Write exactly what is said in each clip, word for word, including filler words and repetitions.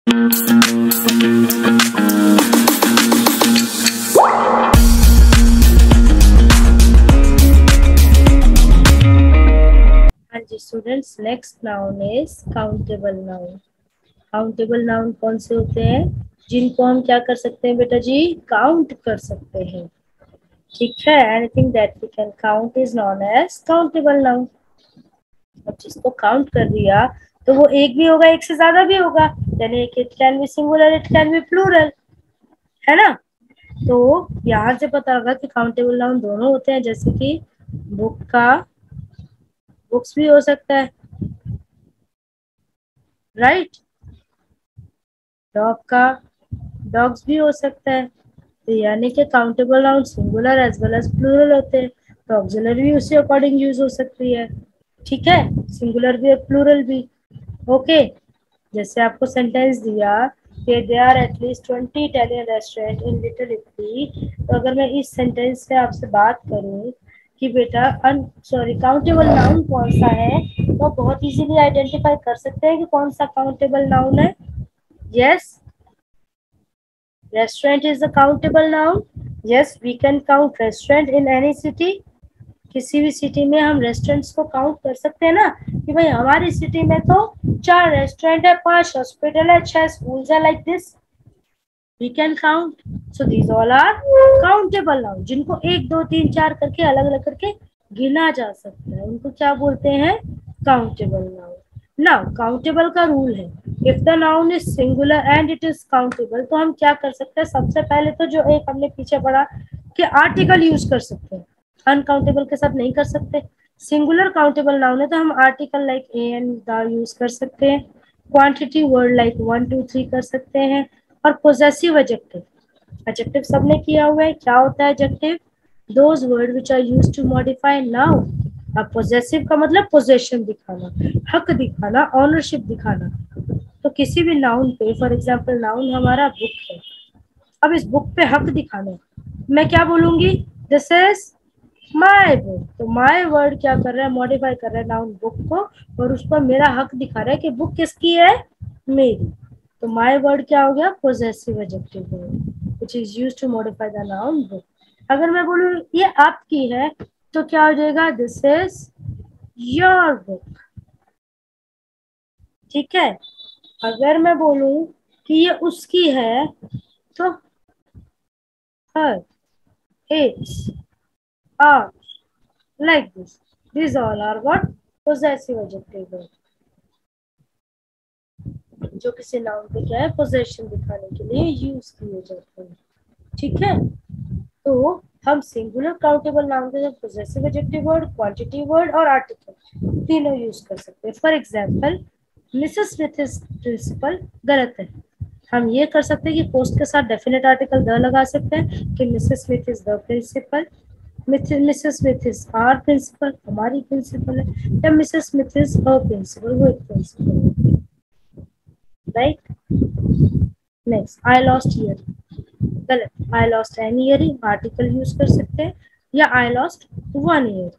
हाँ जी students, next noun is countable noun. Countable noun कौन से होते हैं? जिनको हम क्या कर सकते हैं बेटा जी? काउंट कर सकते हैं। ठीक है, anything that we can count is known as countable noun. अब जिसको काउंट कर दिया तो वो एक भी होगा, एक से ज्यादा भी होगा, यानी it can be singular, it can be plural, है ना। तो यहाँ से पता होगा कि काउंटेबल नाउन दोनों होते हैं, जैसे कि बुक का बुक्स भी हो सकता है, राइट। डॉग का डॉग्स भी हो सकता है। तो यानी कि countable noun singular as well as plural होते हैं, तो ऑक्सिलरी भी उसी अकॉर्डिंग यूज हो सकती है। ठीक है, सिंगुलर भी और प्लूरल भी। ओके, जैसे आपको सेंटेंस दिया कि there are at least twenty Italian restaurant in Little Italy, तो अगर मैं इस सेंटेंस से आपसे बात करूं कि बेटा अन सॉरी काउंटेबल नाउन कौन सा है, तो बहुत इजीली आइडेंटिफाई कर सकते हैं कि कौन सा काउंटेबल नाउन है। Yes, restaurant is a countable noun. Yes, we can count restaurant in any city. किसी भी सिटी में हम रेस्टोरेंट्स को काउंट कर सकते हैं ना, कि भाई हमारी सिटी में तो चार रेस्टोरेंट है, पांच हॉस्पिटल है, छह स्कूल्स है, like this we can count. So these all are countable noun, जिनको एक दो तीन चार करके अलग अलग करके गिना जा सकता है, उनको क्या बोलते हैं? Countable noun. नाउ काउंटेबल का रूल है, if the noun is singular and it is countable, तो हम क्या कर सकते हैं? सबसे पहले तो जो एक हमने पीछे पढ़ा कि आर्टिकल यूज कर सकते हैं, अनकाउंटेबल के साथ नहीं कर सकते। सिंगुलर काउंटेबल नाउन है तो हम article like a and the use कर सकते हैं, quantity word like one two three कर सकते हैं, और पोजेसिव एडजेक्टिव, एडजेक्टिव सबने किया हुआ है। क्या होता है adjective? Those word which are used to modify noun. अब पोजेसिव का मतलब पोजेशन दिखाना, हक दिखाना, ऑनरशिप दिखाना। तो किसी भी नाउन पे, फॉर एग्जांपल नाउन हमारा बुक है, अब इस बुक पे हक दिखाना, मैं क्या बोलूंगी? This is my book. तो माय वर्ड क्या कर रहा है? मॉडिफाई कर रहा है नाउन बुक को, और उस पर मेरा हक दिखा रहा है कि बुक किसकी है? मेरी। तो माय वर्ड क्या हो गया? Possessive adjective word which is used to modify the noun book. अगर मैं बोलूं ये आपकी है, तो क्या हो जाएगा? This is your book. ठीक है, अगर मैं बोलूं कि ये उसकी है, तो her, its, our, like this. These all are what? Possessive adjective word, जो किसी नाउन पे क्या है? पोजेशन दिखाने के लिए यूज किए जाते हैं। ठीक है, तो हम सिंगुलर काउंटेबल नाउन के साथ possessive adjective word, quantity word और आर्टिकल तीनों यूज कर सकते हैं। For example Mrs Smith is principal गलत है, हम ये कर सकते हैं कि पोस्ट के साथ डेफिनेट आर्टिकल द लगा सकते हैं कि Mrs Smith is the principal, Mrs Smith is our principal, हमारी प्रिंसिपल है, या Mrs Smith is a principal, वो एक प्रिंसिपल है, right. Next, I lost earring गलत, I lost an earring article use कर सकते हैं, या I lost one ear,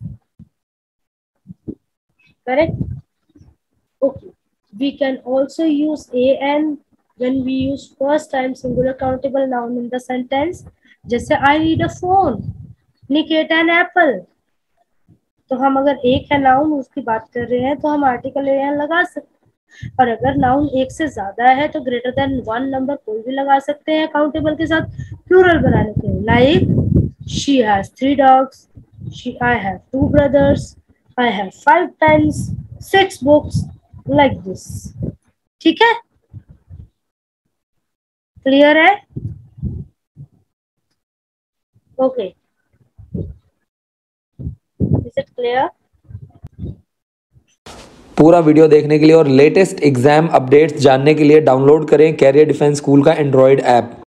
correct. Okay, we can also use a an when we use first time singular countable noun in the sentence, जैसे I need a phone, Nick an apple. तो हम अगर एक है नाउन उसकी बात कर रहे हैं तो हम आर्टिकल एन लगा सकते हैं, और अगर नाउन एक से ज्यादा है तो ग्रेटर देन वन नंबर कोई भी लगा सकते हैं काउंटेबल के साथ प्लूरल बनाने के लिए, like she has three dogs, she I have two brothers, I have five pens, six books, like this. ठीक है, क्लियर है? Okay, is it clear? पूरा वीडियो देखने के लिए और लेटेस्ट एग्जाम अपडेट्स जानने के लिए डाउनलोड करें कैरियर डिफेंस स्कूल का एंड्रॉयड ऐप।